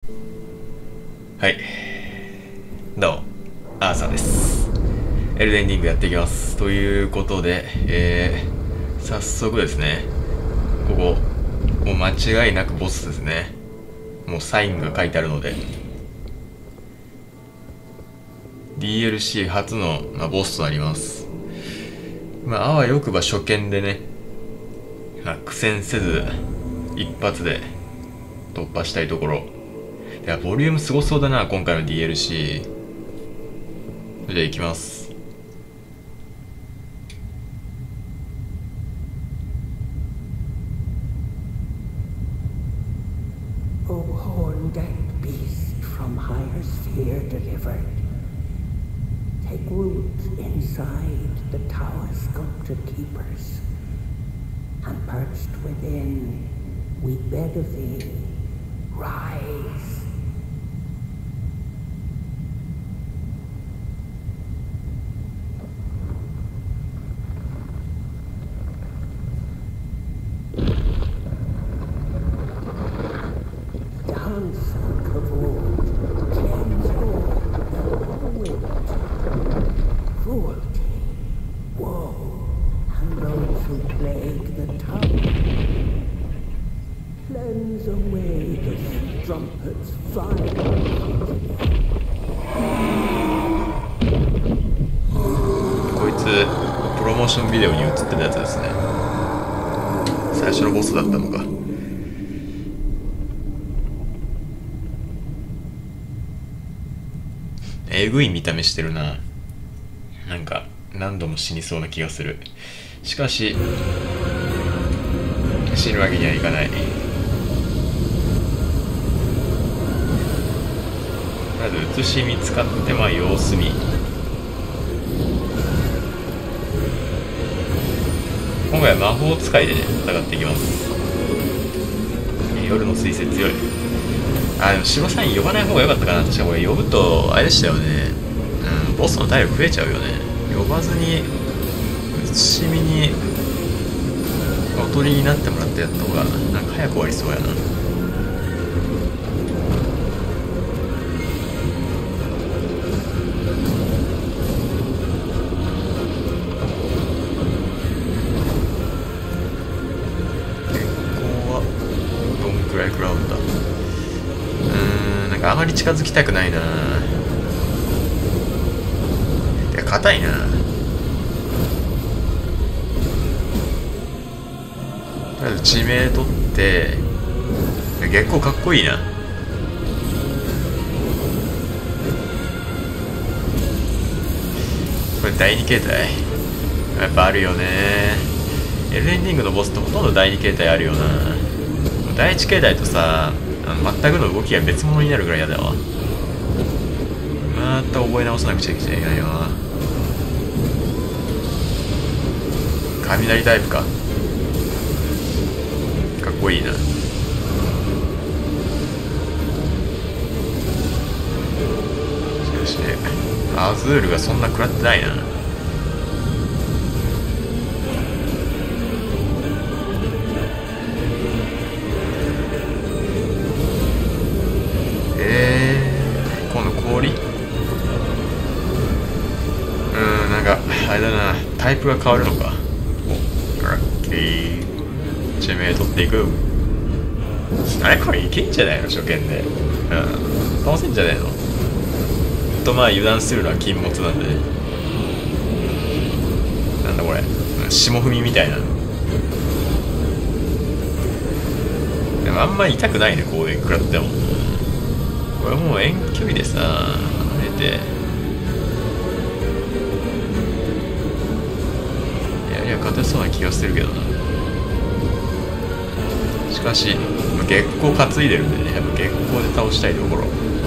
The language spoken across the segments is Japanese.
はい。どうも、アーサーです。エルデンリングやっていきます。ということで、早速ですね、ここ、もう間違いなくボスですね。もうサインが書いてあるので、DLC 初の、ボスとなります。あわよくば初見でね、苦戦せず、一発で突破したいところ。いや、ボリュームすごそうだな、今回の DLC。じゃあ行きます。 O horn-decked beast from higher sphere delivered, take root inside the tower sculpted keepers, and perched within, we beg of thee, rise. Dance kavod, cleanse all the wind, cruelty, woe, and those who plague the tower. Cleanse away the strumpet's fire. こいつプロモーションビデオに映ってたやつですね。最初のボスだったのか。えぐい見た目してるな。なんか何度も死にそうな気がする。しかし死ぬわけにはいかない。まず写し見使って様子見。今回は魔法使いでね戦っていきます。夜の水星強い。でも守護サイン呼ばない方が良かったかな。確かこれ呼ぶとあれでしたよね。ボスの体力増えちゃうよね。呼ばずに写し見におとりになってもらってやった方がなんか早く終わりそうやな。食らうんだ。なんかあまり近づきたくないな。いや硬いな。とりあえず地名取って月光かっこいいな。これ第2形態やっぱあるよね。エルデンリングのボスってほとんど第2形態あるよな。第1形態とさ、全くの動きが別物になるぐらい嫌だわ。また覚え直さなくちゃいけないわ。雷タイプか。かっこいいな。しかしアズールがそんな食らってないな。今度氷？なんかあれだな、タイプが変わるのか。ラッキー。地名取っていく。あれこれいけんじゃないの初見で。倒せんじゃないの。油断するのは禁物なんでね。なんだこれ、霜踏みみたいな。でもあんまり痛くないね、攻撃食らっても。これもう遠距離でさ離れてやりゃ勝てそうな気がするけどな。しかし月光担いでるんでね、やっぱ月光で倒したいところ。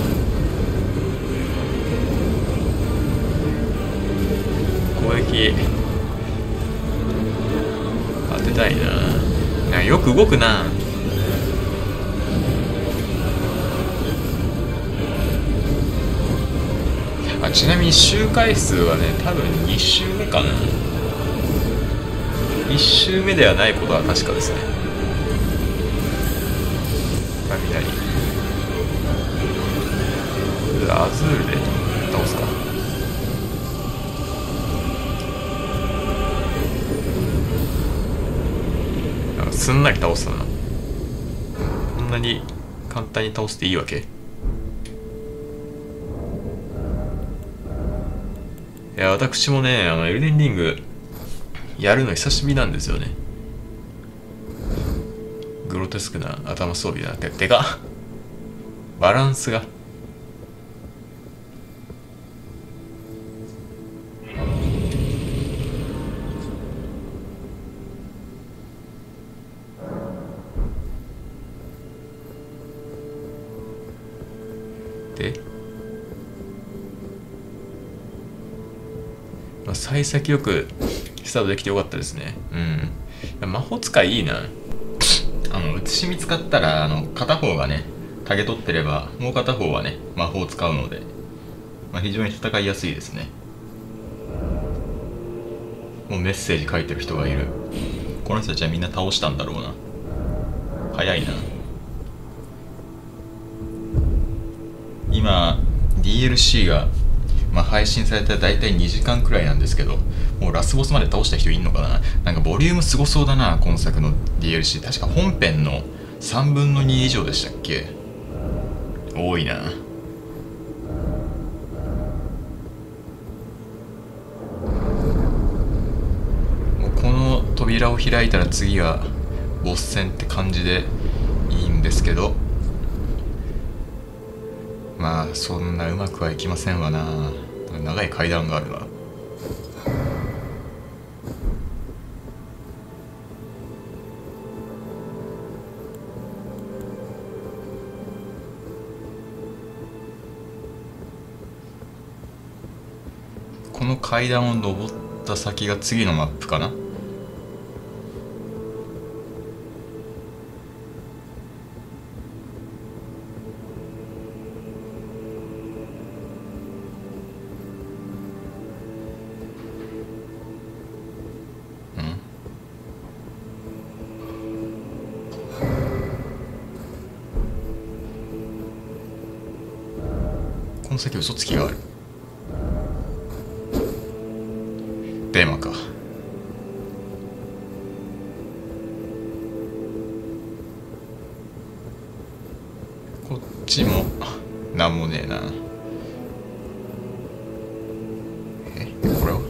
攻撃当てたいな。よく動くな。ちなみに周回数はね、多分2周目かな。1周目ではないことは確かですね。雷ズールで倒すか。なんかすんなり倒すな。こんなに簡単に倒していいわけ？いや、私もね、エルデンリングやるの久しぶりなんですよね。グロテスクな頭装備だって、でかっ。バランスが。で、幸先よくスタートできてよかったですね。うん。魔法使いいいな。写し見つかったら、片方がね、影取ってれば、もう片方はね、魔法を使うので、非常に戦いやすいですね。もうメッセージ書いてる人がいる。この人たちはみんな倒したんだろうな。早いな。今 DLC が、配信されたら大体2時間くらいなんですけど、もうラスボスまで倒した人いんのかな。なんかボリュームすごそうだな、今作の DLC。 確か本編の3分の2以上でしたっけ。多いな。もうこの扉を開いたら次はボス戦って感じでいいんですけど、そんなうまくはいきませんわな。長い階段があるな。この階段を登った先が次のマップかな。この先嘘つきがある。デーマか。こっちもなんもねえな。これは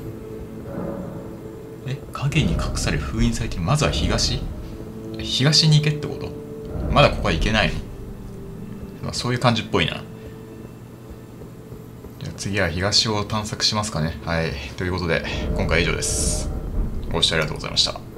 影に隠され封印されて、まずは東に行けってこと？まだここは行けないの？そういう感じっぽいな。じゃあ次は東を探索しますかね。はい、ということで今回は以上です。ご視聴ありがとうございました。